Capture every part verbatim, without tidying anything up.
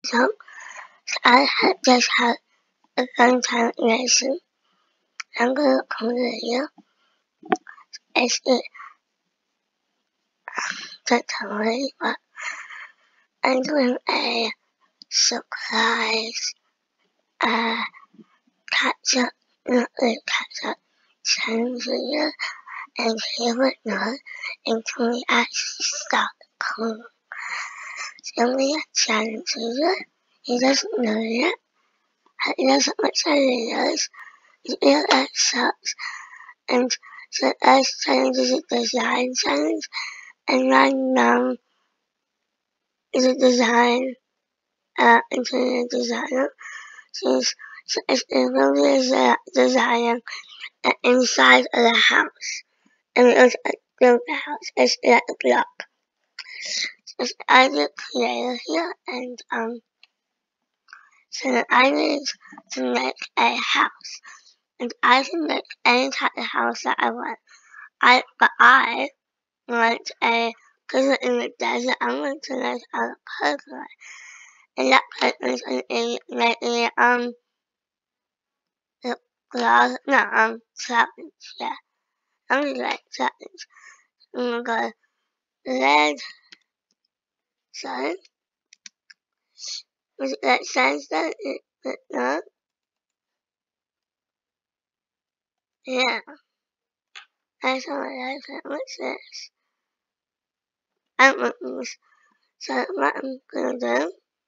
So I had just had a fun time racing. I'm gonna come to you. It's it to tell you what I'm doing a surprise uh catch up not really catch up challenge video and he would not until we actually start calling. So we have challenge video. He doesn't know yet. He doesn't know what it is. He really sucks. And so as challenge is a design challenge and right now is a design uh interior designer. She's so it's really a design uh, inside of the house. And it was a build the house. It's like a block. So I did creator here and um so the idea is to make a house. And I can make any type of house that I want. I but I want a because in the desert I want to make a pergola. And that pergola is gonna be like a um the glass no um challenge, yeah. I'm gonna like challenge. I'm gonna go red sun. Was it that sandstone? It, it, no? Yeah. That's all I like. What's this? I don't want this. So what I'm gonna do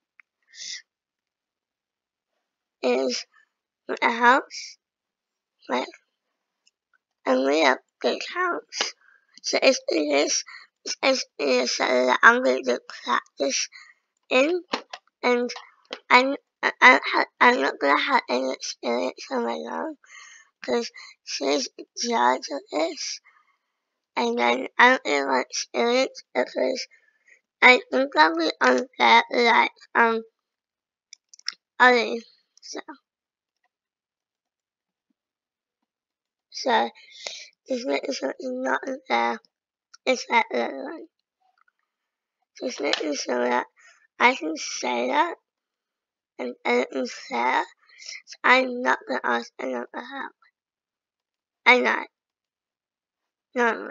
is make a house. Like and we have big house. So it's this it's this so that I'm gonna do practice in and I'm I, I, I'm not gonna have any experience on my own because she's in charge of this and then I don't really want experience because I think I'll be unfair like um others. So so this making something not unfair is like the other one. Just making sure that I can say that and anything's fair. So I'm not gonna ask anyone for help. I'm not. No,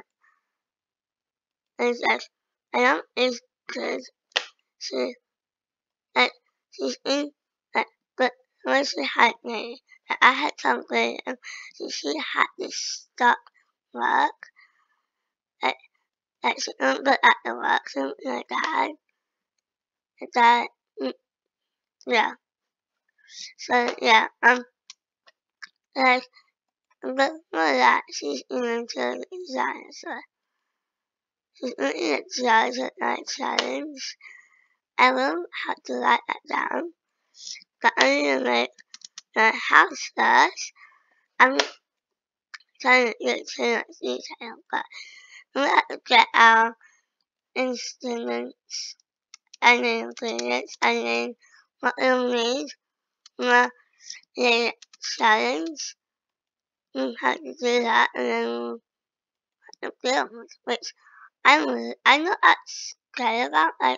it's like I don't is good. She like she's in like but when she had me like, I had something and so she had to stop work. Like like she don't go at the work something like that. Like that mm, yeah. So yeah, um like but more that she's in interior design so she's looking at judge at night challenge. I will have to write that down. But I'm gonna make the house first. I'm trying to get too much detail, but I'm gonna have to get our instruments and then ingredients and then what we'll need for the challenge. We have to do that and then we'll have to build, which I'm really, I'm not that scared about. Like,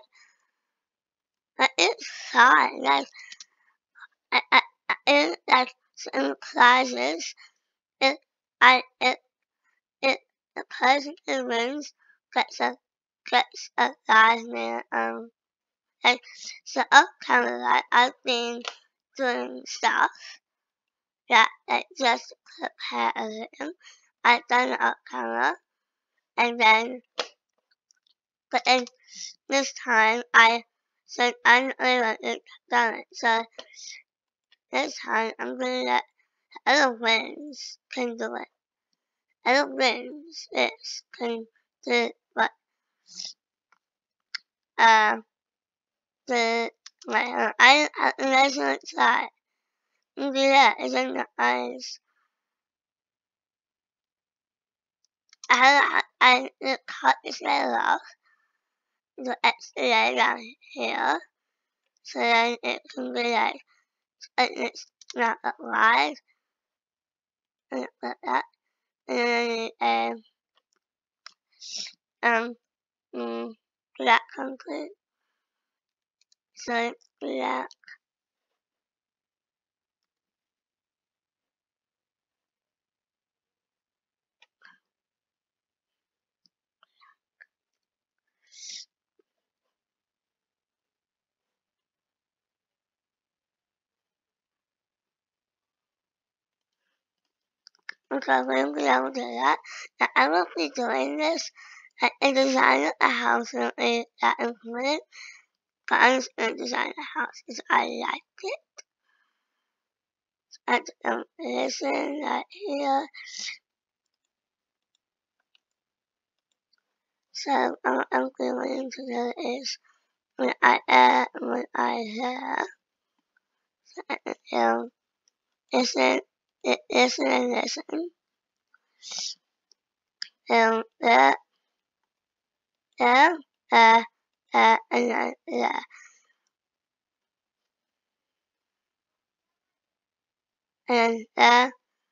like it's fine. Like, I, I, I, in like some classes, it, I, it, it, the person who wins gets a, gets a prize near, um, like, so up camera, like, I've been doing stuff that, like, just to prepare everything. I've done it up camera, and then, but then this time I said I'm not really want to done it, so this time I'm gonna let other wins can do it. Other wins this can do what uh the like uh, I have a measurement side. And do that is in the eyes. I I I cut this layer off the extra layer down here so then it can be like and it's not that wide and like that and then um um mm, black concrete So yeah. Okay, when we able to do that, that I will be doing this at the design of the house and it- that included, but I'm just gonna design the house because I like it. I don't listen right here. So um, I'm going to do is when I add when I have um listen it listen and listen. Um that that uh uh and then yeah. And uh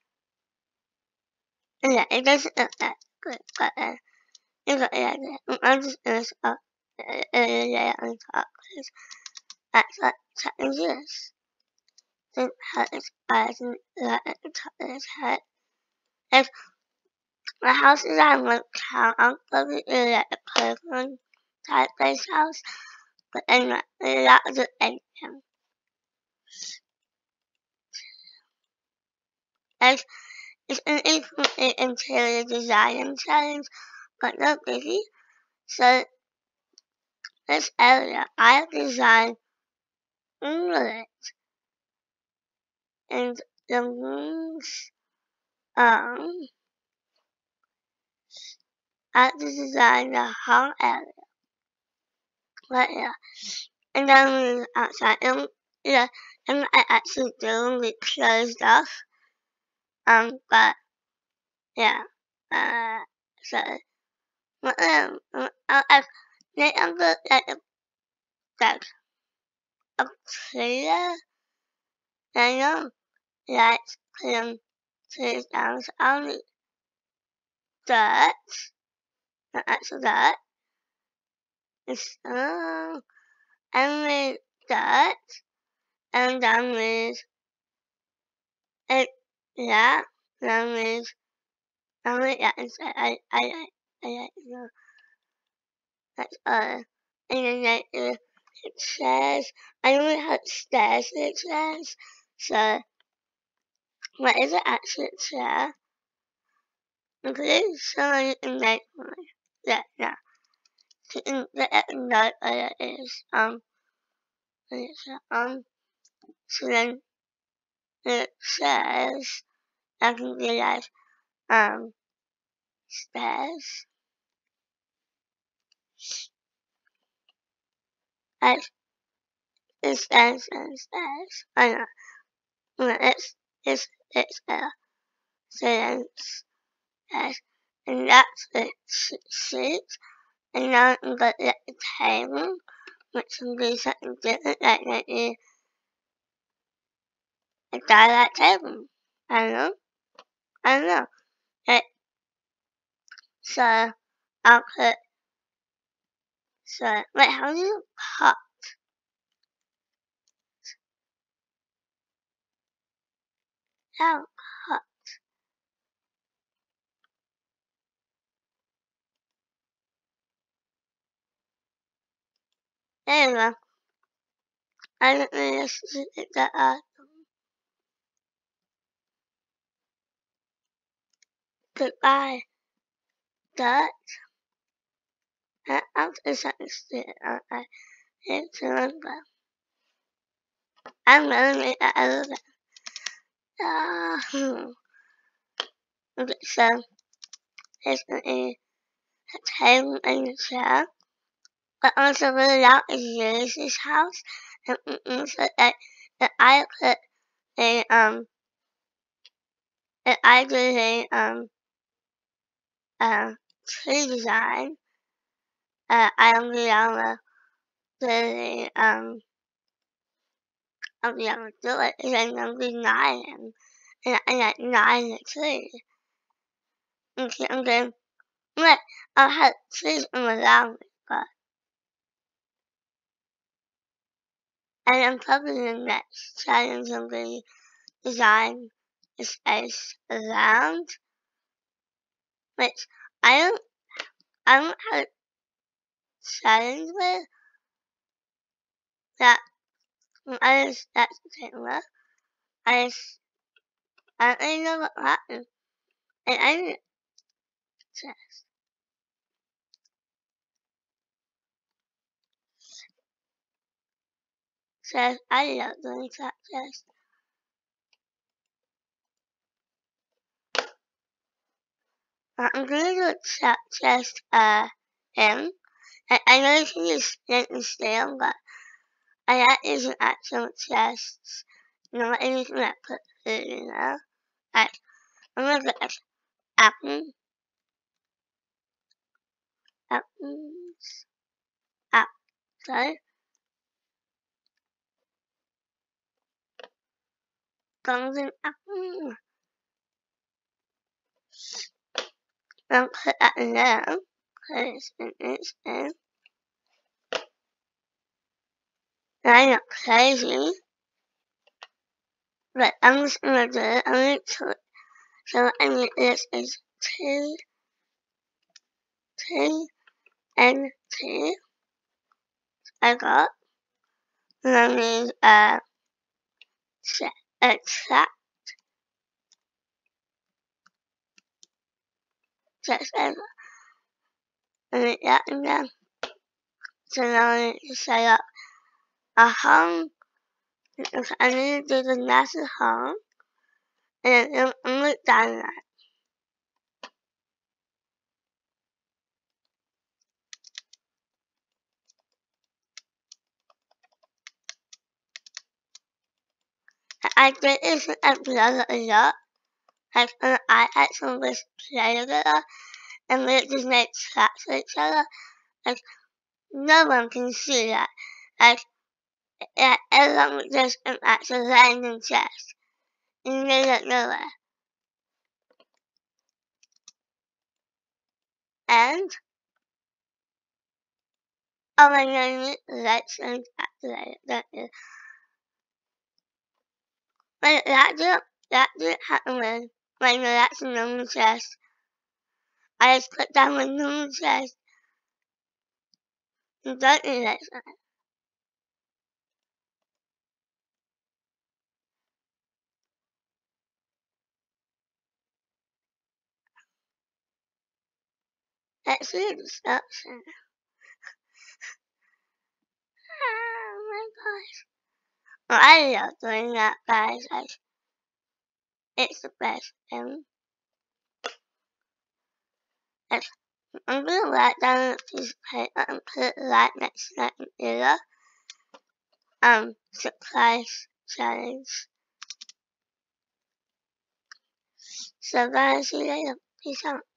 and yeah, it doesn't look that good, but uh it's not like that. I'm just gonna stop uh, lay it on top because that's what Saturn is. Then has its eyes and that at the top of his head. If my house is on one count, I'm going to let the Cleveland type place house, but then not that was it anything. It's, it's an incomplete interior design challenge, but no biggie. So this area I have designed English and the rooms um I have to design the whole area right here. And then outside and yeah and I actually do we closed off. Um but yeah. Uh so um uh, I've made a look at the like a clear I know like clear trees down so only dirt not actual dirt. It's um only dirt and then with it yeah then with only yeah it's I I I I I know that's uh and then like uh, it says I don't know how it says it says so what is it actually say? Okay, so you can like yeah yeah you can the note what it is um what is it um so then it says I can be like um stairs like it stairs and stairs I know no, it's it's it's uh so then stairs and that's the seat and now I'm gonna get the table which can do something different like maybe a dialect table. I don't know. I don't know. It, so I'll put so wait how do you pop out pop there you go. I don't know this is the uh goodbye dot and I'll do something stupid on I it's remember. I'm gonna make that a little bit. Uh, hmm. Okay, so there's gonna be a table and a chair. But also really loud is use this house and mm, so that, that I put a um that I do a um uh tree design. Uh I am be able to do a um I'll be able to do it and then I'll be nine and I like nine the tree. Okay, I'm going but I'll have trees in around me but And I'm probably the next challenge I'm going to design a space around, which I don't, I don't have a challenge with that. I just, that's the thing with. I just, I don't really know what happened. And I didn't just, says I love doing that just. I'm going to do a chat chest, uh, him. I, I know you can use flint and steel, but I like using actual chests. You know what, anything that put food in there. Like, I'm gonna get this apple, apples, apple, golden apple. I'll put that in there. Put it in this in. I'm not crazy. But I'm just gonna do it. I'm gonna do it. So I need this is two, two, and two. I got. And I need uh, set, a track. Just over. I need that in there. So now I need to set up a home. I need to do the massive home. And then I'm gonna down that. I did this episode a lot. Like when I actually was playing together and we just made tracks with each other. Like no one can see that. Like yeah, everyone was just an actual random chest in the middle of nowhere. And oh my god, let's activate it, don't you? But that didn't that didn't happen with like no, that's a normal chest. I just put down my normal chest. And don't do that. Let's see the destruction. Oh my gosh. Well, I love doing that, guys. I, it's the best thing. It's, I'm gonna write down a piece of paper and put it right next to that computer. Um, surprise challenge. So guys, see you later. Peace out.